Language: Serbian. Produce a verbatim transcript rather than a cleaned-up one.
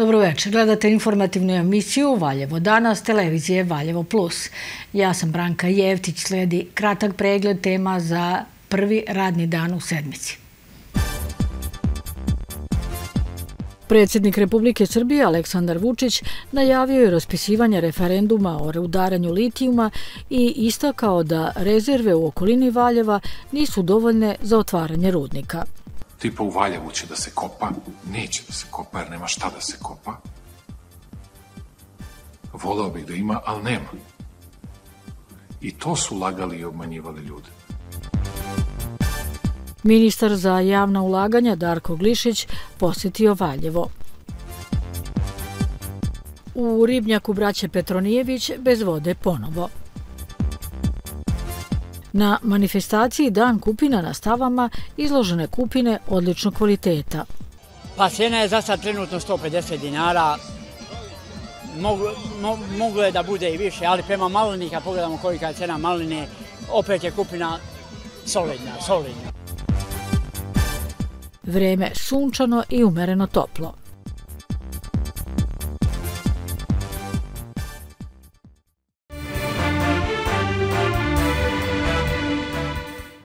Dobro večer, gledate informativnu emisiju Valjevo danas, televizije Valjevo plus. Ja sam Branka Jevtić, sledi kratak pregled tema za prvi radni dan u sedmici. Predsjednik Republike Srbije Aleksandar Vučić najavio je raspisivanje referenduma o rudarenju litijuma i istakao da rezerve u okolini Valjeva nisu dovoljne za otvaranje rudnika. Tipa u Valjevu će da se kopa, neće da se kopa jer nema šta da se kopa. Voleo bih da ima, ali nema. I to su lagali i obmanjivali ljude. Ministar za javna ulaganja Darko Glišić posjetio Valjevo. U ribnjaku braće Petronijević bez vode ponovo. Na manifestaciji Dan kupina na stavama izložene kupine odličnog kvaliteta. Pa cijena je za sad trenutno sto pedeset dinara. Mogu, mo, moglo je da bude i više, ali prema malini, kad pogledamo kolika je cena maline, opet je kupina solidna, solidna. Vreme sunčano i umereno toplo.